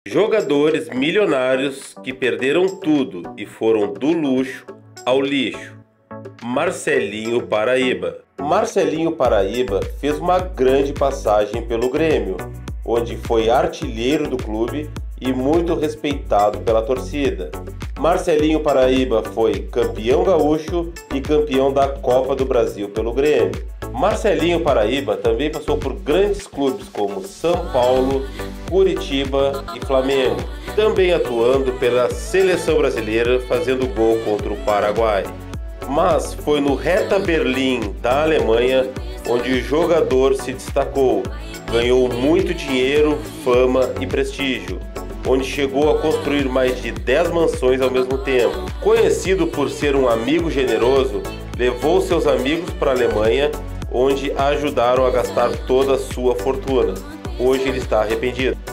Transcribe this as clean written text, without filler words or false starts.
Jogadores milionários que perderam tudo e foram do luxo ao lixo. Marcelinho Paraíba. Marcelinho Paraíba fez uma grande passagem pelo Grêmio, onde foi artilheiro do clube e muito respeitado pela torcida. Marcelinho Paraíba foi campeão gaúcho e campeão da Copa do Brasil pelo Grêmio. Marcelinho Paraíba também passou por grandes clubes como São Paulo, Curitiba e Flamengo, também atuando pela seleção brasileira fazendo gol contra o Paraguai. Mas foi no Hertha Berlim da Alemanha onde o jogador se destacou, ganhou muito dinheiro, fama e prestígio, onde chegou a construir mais de 10 mansões ao mesmo tempo. Conhecido por ser um amigo generoso, levou seus amigos para a Alemanha, onde ajudaram a gastar toda a sua fortuna. Hoje ele está arrependido.